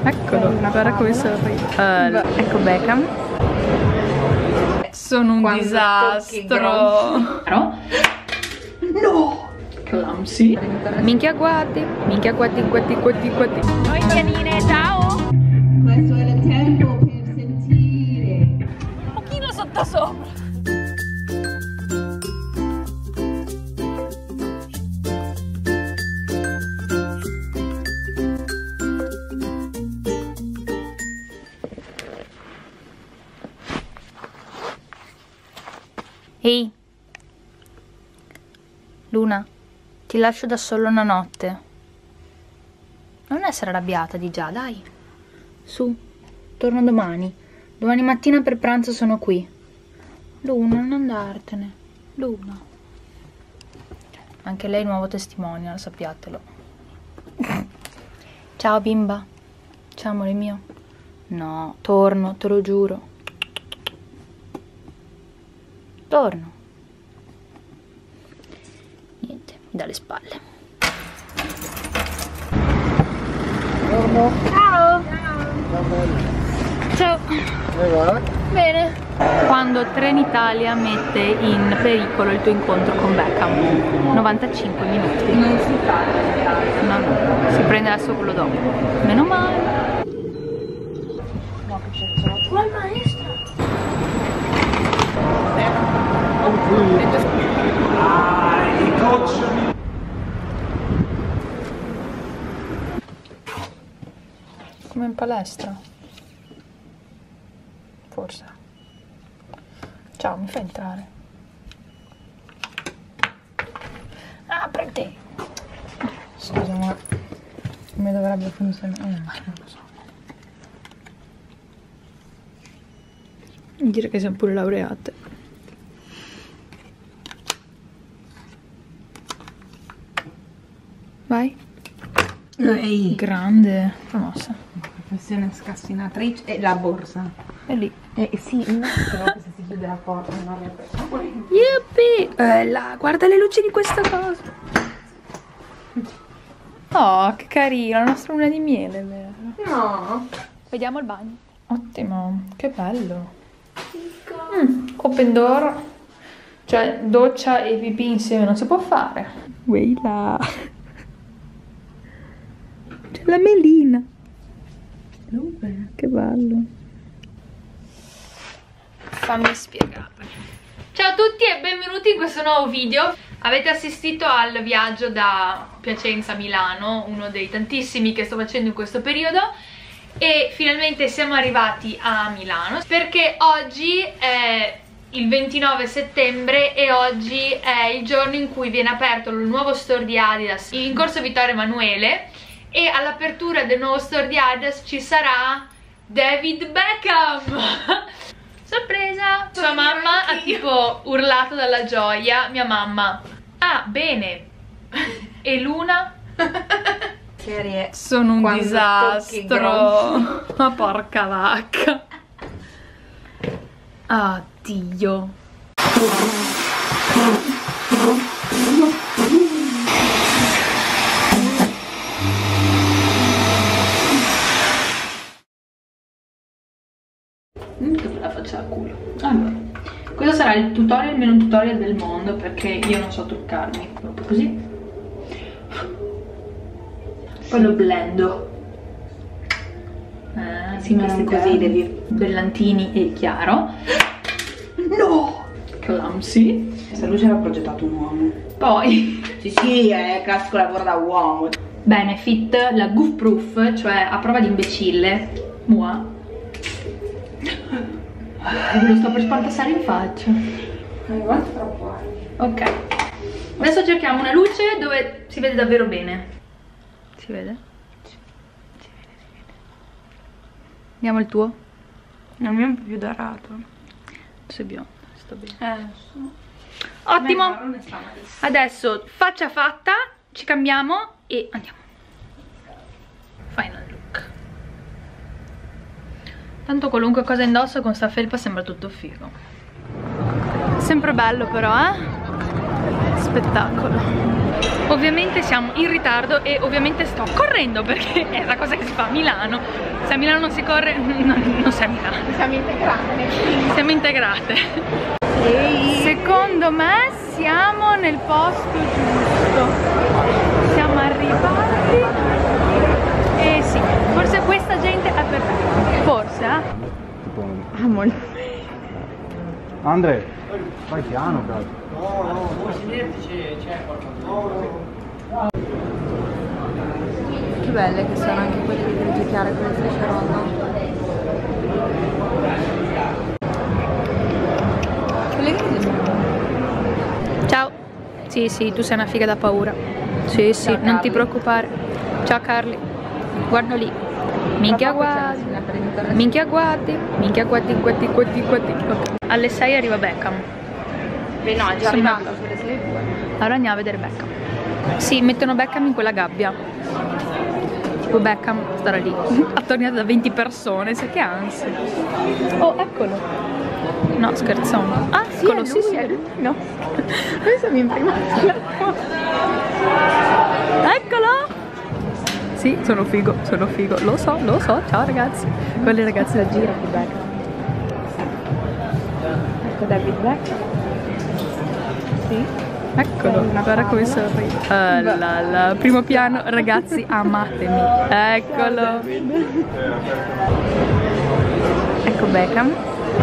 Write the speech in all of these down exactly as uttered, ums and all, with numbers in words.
Eccolo, guarda come sorride. Uh, ecco Beckham. Sono un Quando disastro. No! Clumsy. Minchia guardi, minchia guardi, guardi, guardi, guardi. Noi pianine, ciao! Questo è il tempo per sentire. Un pochino sotto sopra. Ehi, Luna, ti lascio da solo una notte. Non essere arrabbiata di già, dai. Su, torno domani. Domani mattina per pranzo sono qui. Luna, non andartene. Luna. Anche lei nuovo testimonial, sappiatelo. Ciao bimba. Ciao amore mio. No, torno, te lo giuro. Torno. Niente, dalle spalle. Buongiorno. Ciao. Ciao. Ciao. Come va? Bene. Quando Trenitalia mette in pericolo il tuo incontro con Beckham. novantacinque minuti. Non si parla. No, no. Si prende adesso quello dopo. Meno male. No, che c'è? Ma il maestro. Come in palestra. Forse. Ciao, mi fai entrare? Apriti! Scusa, ma come dovrebbe funzionare? Eh, non lo so. Dire che siamo pure laureate. Vai. Ehi. Grande. Promossa. Professione scassinatrice. E la borsa. È lì. Eh sì, no, però che se si chiude la porta non avrebbe. Yuppie! Eh là, guarda le luci di questa cosa. Oh, che carino, la nostra luna di miele, vero? No. Vediamo il bagno. Ottimo, che bello. Mm, open door. Cioè, doccia e pipì insieme non si può fare. Wey là. C'è la melina. Dove? Che bello. Fammi spiegare. Ciao a tutti e benvenuti in questo nuovo video. Avete assistito al viaggio da Piacenza a Milano, uno dei tantissimi che sto facendo in questo periodo, e finalmente siamo arrivati a Milano perché oggi è il ventinove settembre e oggi è il giorno in cui viene aperto il nuovo store di Adidas in corso Vittorio Emanuele, e all'apertura del nuovo store di Adidas ci sarà David Beckham. Sorpresa! Sua mamma ha tipo urlato dalla gioia. Mia mamma: ah, bene. E Luna? Serie. Sono un Quando disastro. Ma porca vacca. Addio. Che la faccia a culo. Allora, questo sarà il tutorial meno tutorial del mondo perché io non so truccarmi. Proprio così. Poi lo blendo. Ah, si non così devi. Brillantini e chiaro. No! Clumsy. Questa luce l'ha progettato un uomo. Poi Sì, sì, è classico lavoro da uomo. Benefit, la goof proof, cioè a prova di imbecille. Mua. Ve lo sto per spantassare in faccia. Ok. Adesso cerchiamo una luce dove si vede davvero bene. Si vede? Si vede, si vede. Vediamo il tuo. Il mio è un po' più dorato. Tu sei biondo, sto bene. Eh, so. Ottimo. Adesso faccia fatta, ci cambiamo e andiamo. Final look. Tanto qualunque cosa indosso con sta felpa sembra tutto figo. Sempre bello però, eh? Spettacolo. Ovviamente siamo in ritardo e ovviamente sto correndo perché è la cosa che si fa a Milano. Se a Milano non si corre, non, non sei a Milano. Siamo integrate. Siamo integrate. Ehi. Secondo me siamo nel posto giusto. Siamo arrivati. E sì, forse questa gente è perfetta. Forse, eh? Ah, molto. Andre, fai piano, cazzo. Che belle che sono anche quelle di grigio chiaro e quelle di freccia rosa. Quelle grigie sono. Ciao. Sì, sì, tu sei una figa da paura. Sì, sì, Ciao, non ti Carly. preoccupare. Ciao Carly. Guarda lì. Minchia guardi. Minchia guardi. Minchia guardi, guardi, guardi, guardi. Ok. Alle sei arriva Beckham. Beh no, è già Insomma, arrivata sulle sei e due. allora andiamo a vedere Beckham. Sì, mettono Beckham in quella gabbia. Tipo Beckham starà lì, attorniato da venti persone, sai che ansia. Oh, eccolo. No, scherzone. Ah, Sì, eccolo, è sì, lui, sì. è lui. No. Noi siamo in prima fila. Eccolo! Sì, sono figo, sono figo. Lo so, lo so. Ciao ragazzi. Quelle ragazze da giro più belle. Ecco David Beckham. Sì. Eccolo, guarda come sorride. Ah, là, là. Primo piano, ragazzi, amatemi. Eccolo. Ecco Beckham.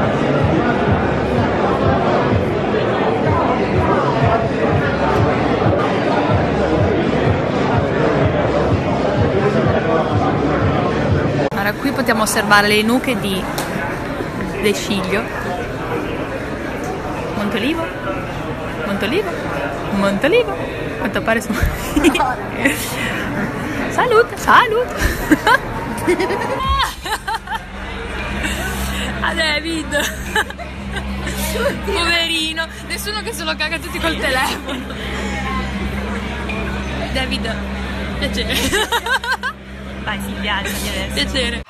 Allora, qui possiamo osservare le nuche di De Sciglio. Montolivo. Montolivo. Montolivo. Quanto pare su. Salute, salute. A David. Poverino. Nessuno che se lo caga tutti col telefono. David, piacere. Vai Silvia, alzati adesso. Piacere.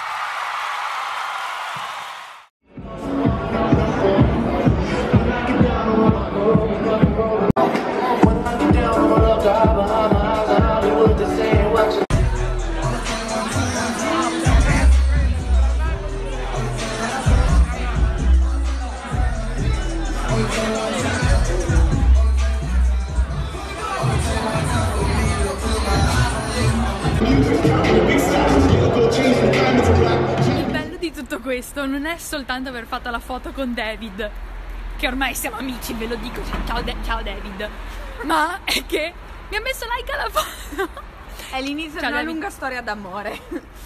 Il bello di tutto questo non è soltanto aver fatto la foto con David, che ormai siamo amici, ve lo dico, ciao, De- ciao David, ma è che mi ha messo like alla foto. È l'inizio Ciao, di una David. lunga storia d'amore.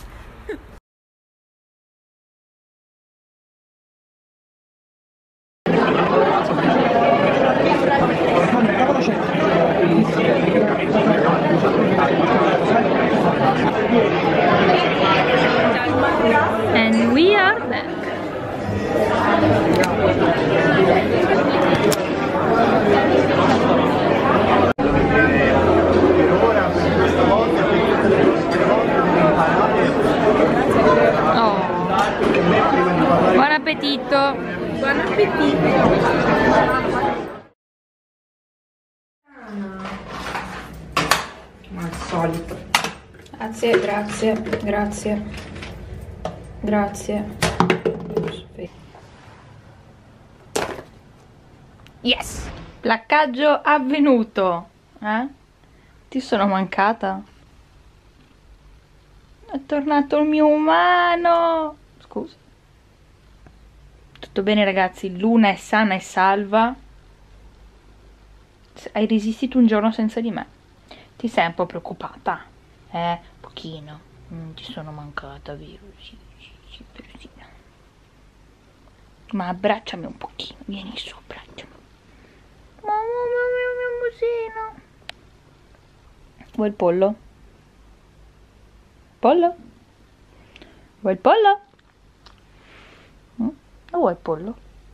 And we are back. Oh. Buon appetito. Buon appetito. Ma al solito. Grazie, grazie, grazie. Grazie. Yes! Placcaggio avvenuto. Eh? Ti sono mancata? È tornato il mio umano. Scusa. Tutto bene ragazzi? Luna è sana e salva. Hai resistito un giorno senza di me. Ti sei un po' preoccupata? Eh? Pochino. Mm, ti sono mancata, vero? Sì, sì, sì, persino. Ma abbracciami un pochino. Vieni su, abbracciami. Mamma mia, mio musino. Vuoi il pollo? Pollo? Vuoi il pollo? Mm? O vuoi il pollo?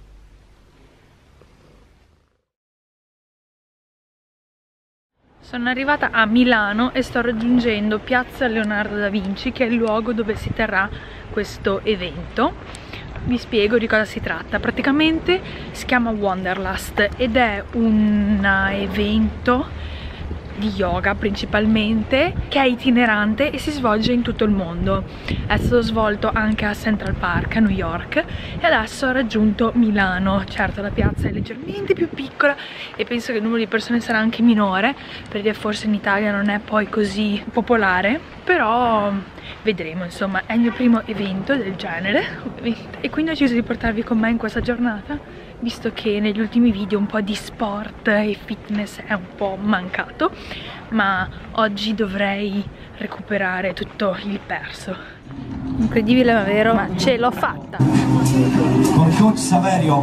Sono arrivata a Milano e sto raggiungendo Piazza Leonardo da Vinci, che è il luogo dove si terrà questo evento. Vi spiego di cosa si tratta. Praticamente si chiama Wanderlust ed è un evento di yoga principalmente, che è itinerante e si svolge in tutto il mondo. È stato svolto anche a Central Park a New York e adesso ha raggiunto Milano. Certo, la piazza è leggermente più piccola e penso che il numero di persone sarà anche minore, perché forse in Italia non è poi così popolare, però vedremo. Insomma, è il mio primo evento del genere ovviamente, e quindi ho deciso di portarvi con me in questa giornata, visto che negli ultimi video un po' di sport e fitness è un po' mancato, ma oggi dovrei recuperare tutto il perso. Incredibile ma vero, ma ce l'ho fatta! Con coach Saverio.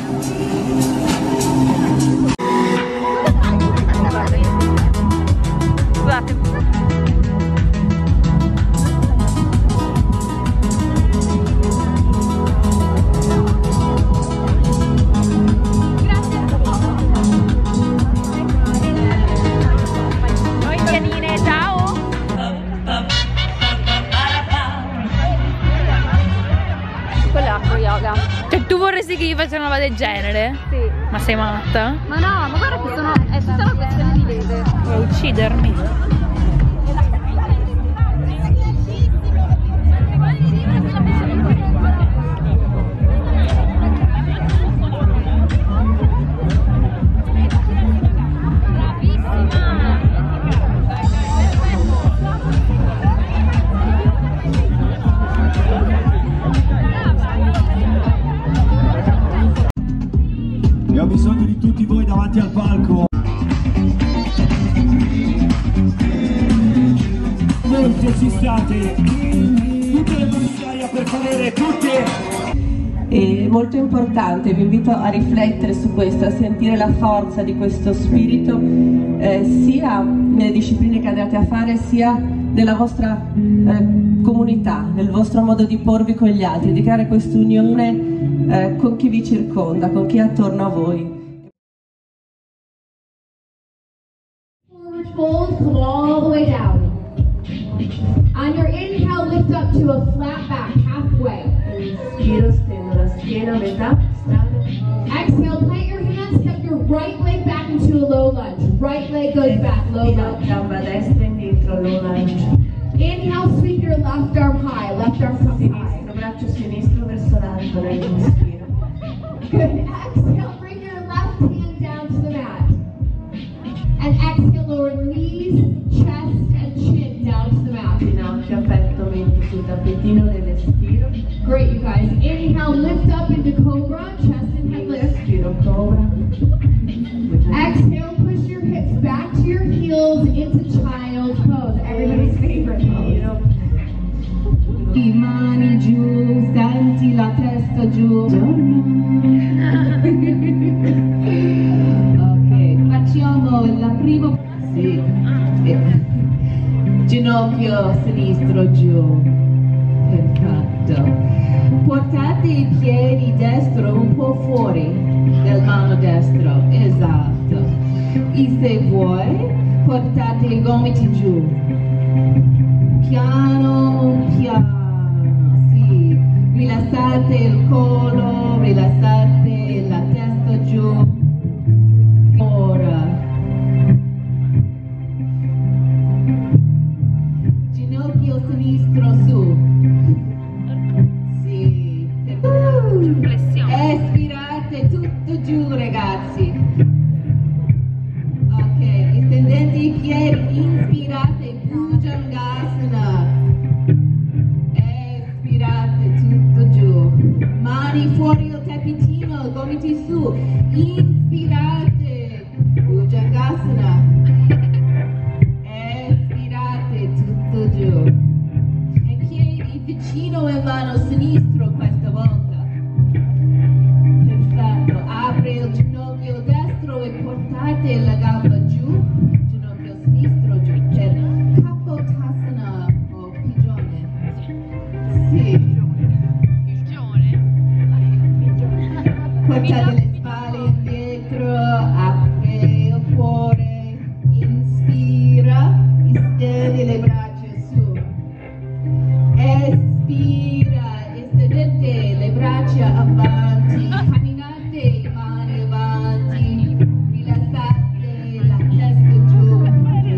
Scusate. Cioè, tu vorresti che io faccia una roba del genere? Sì. Ma sei matta? Ma no, ma guarda che sono, è tutta una questione di vede. Vuoi uccidermi? Ho bisogno di tutti voi davanti al palco. Molto ci state, tutte le commissarie per favore, tutte. È molto importante, vi invito a riflettere su questo, a sentire la forza di questo spirito, eh, sia nelle discipline che andate a fare, sia nella vostra eh, comunità, nel vostro modo di porvi con gli altri, di creare questa unione eh, con chi vi circonda, con chi è attorno a voi. Fold, come all the way down. On your inhale, lift up to a flat back, halfway. Inspiro, stendo la schiena, metà strada. Exhale, plant your hands, step your right leg back into a low lunge. Right leg goes back, low lunge. Gamba destra indietro, low lunge. Inhale, sweep your left arm high, left arm comes high. Sinistro, braccio sinistro verso l'alto, nell'inspiro. Good. Exhale, bring your left hand down to the mat. And exhale, lower knees, chest, and chin down to the mat. Ginocchio, petto, mento sul tappetino nell'espiro. Great, you guys. Inhale, lift up into cobra, chest and head lift. Inspiro, cobra. Exhale, push your hips back to your heels into child's pose. Everybody's favorite pose. Mani giù, senti la testa giù. Ok, facciamo la prima. Sì. Ginocchio sinistro giù. Perfetto. Portate i piedi destro un po' fuori del mano destro. Esatto. E se vuoi, portate i gomiti giù. Piano, piano. Sì. Rilassate il collo, rilassate la testa giù. Ora. Ginocchio sinistro su. Sì. Uh, espirate tutto giù, ragazzi. Ok, estendete i piedi, inspirate, Bhujangasana. Espirate tutto giù. Mani fuori il tappetino, gomiti su. Inspirate, Bhujangasana. Espirate tutto giù. E piedi vicino al mano sinistro questa volta. Perfetto. Apre il ginocchio destro e portate la gamba giù. Ginocchio sinistro giù. Per Kapotasana o pigione. Sì. Pigione? Portate le spalle indietro, apre il cuore, inspira, estende le braccia su. Espira, estendete le braccia avanti, camminate mani avanti, rilassate la testa giù.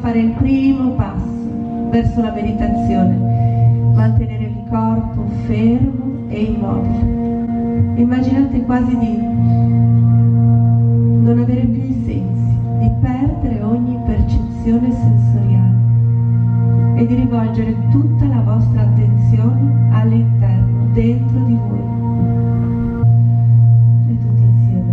fare il primo passo verso la meditazione, mantenere il corpo fermo e immobile. Immaginate quasi di non avere più i sensi, di perdere ogni percezione sensoriale e di rivolgere tutta la vostra attenzione all'interno, dentro di voi. E tutti insieme.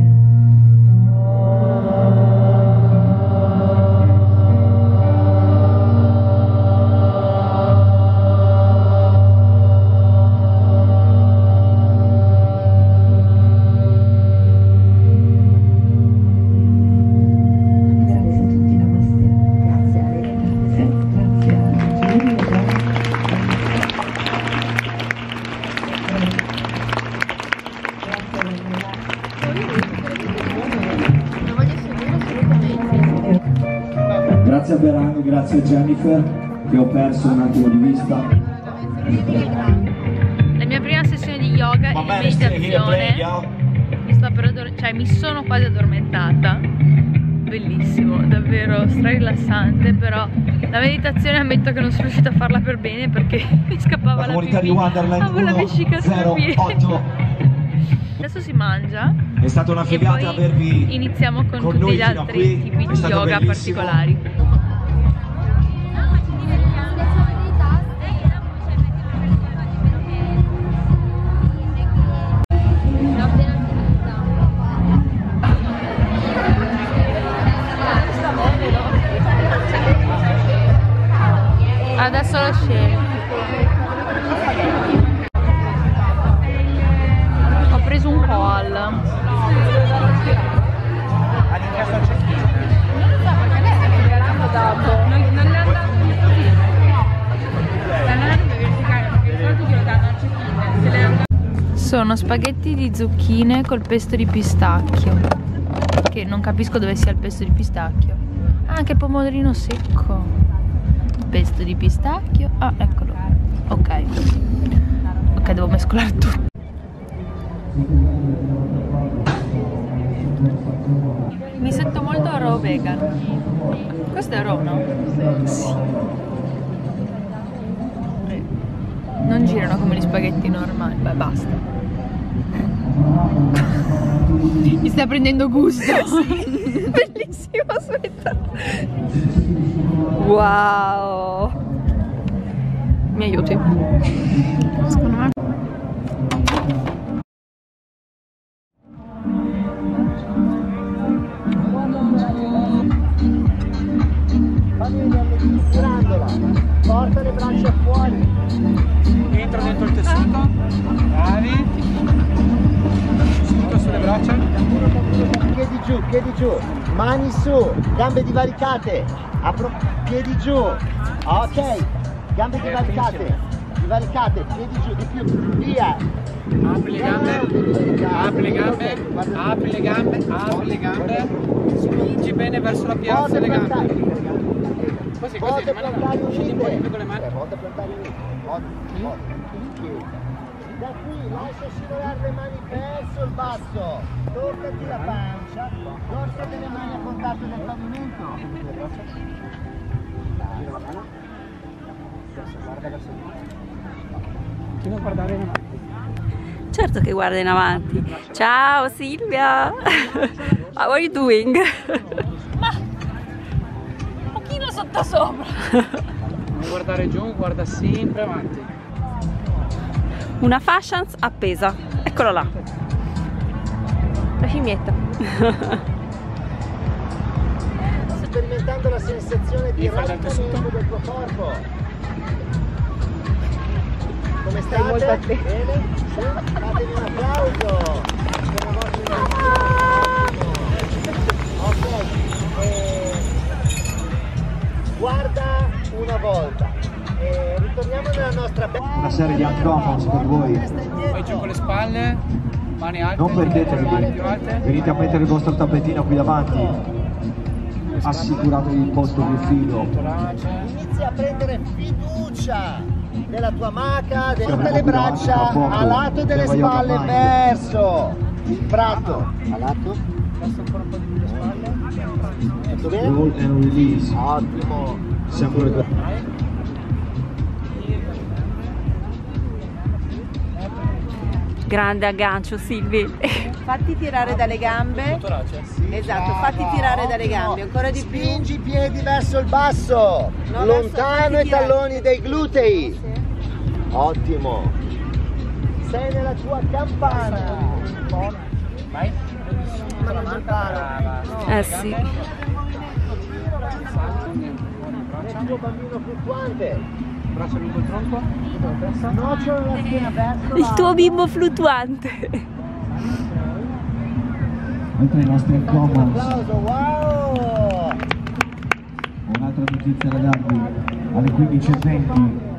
Grazie a Berani, grazie a Jennifer, che ho perso un attimo di vista. La mia prima sessione di yoga e di meditazione mi, sta per cioè, mi sono quasi addormentata. Bellissimo, davvero stra rilassante, però la meditazione ammetto che non sono riuscita a farla per bene perché mi scappava la, la pipì, di Wonderland avevo la vescica sopra piede. Adesso si mangia. È stata una figata e poi avervi iniziamo con, con tutti gli altri tipi di yoga bellissimo. particolari. Adesso lo scegli. Ho preso un koal. Non lo so perché lei non l'hanno dato. Non le hanno dato l'hanno verificare perché di solito glielo danno al check-in. Sono spaghetti di zucchine col pesto di pistacchio. Che non capisco dove sia il pesto di pistacchio. Ah, anche il pomodorino secco. Pesto di pistacchio, ah eccolo, ok, ok devo mescolare tutto. Mi sento molto raw vegan. Questo è raw, no? Sì. Non girano come gli spaghetti normali, beh basta. Mi sta prendendo gusto. Sì. Bellissimo, aspetta. Wow. Mi aiuti? Secondo me. Porta le braccia fuori. Entra dentro il tessuto. Bravi. Seduto sulle braccia. Piedi giù, piedi giù. Mani su, gambe divaricate. Apro, piedi giù. Ok. Gambe divaricate. Divaricate, piedi giù, di più. Via. Apri le gambe. Apri le gambe. Apri le gambe. Apri le gambe. Spingi bene verso la piazza delle gambe. Così, così, rimane scegli un po' di più con le mani. Da qui lascia scivolare le mani verso il basso, toccati la pancia, dorso delle mani a contatto del pavimento. Guarda verso il basso. Continua a guardare in avanti. Certo che guarda in avanti. Ciao Silvia! How are you doing? Sotto sopra. Non guardare giù, guarda sempre avanti. Una fashions appesa. Eccolo là. La scimmietta. Sperimentando la sensazione di raffreddamento del tuo corpo. Come state? Molto attento. Bene? Sì? Fatemi un applauso. Ok. Eh... Guarda una volta e ritorniamo nella nostra una serie di anticommons per voi. Poi giù con le spalle, mani alte, non perdetevi, più alte. Venite a mettere il vostro tappetino qui davanti, assicuratevi il posto più figo. Inizia a prendere fiducia nella tua maca, tutte le braccia a lato delle spalle verso il prato, a lato, Basta ancora un po' di più le spalle. Tutto bene? Roll and release. Ottimo. Siamo recordati. Grande aggancio, Silvi. Fatti tirare dalle gambe. Esatto, fatti tirare dalle gambe, ancora di più. Spingi i piedi verso il basso, No, lontano verso- i talloni dei glutei. Ottimo. Sei nella tua campana. Vai. Ma non campana. Eh sì. Il tuo bambino fluttuante. Braccia lungo il tronco. Nocciolo la schiena verso Il tuo bimbo fluttuante. Oltre ai nostri Un commons, applauso, wow! un'altra notizia da darvi alle quindici e venti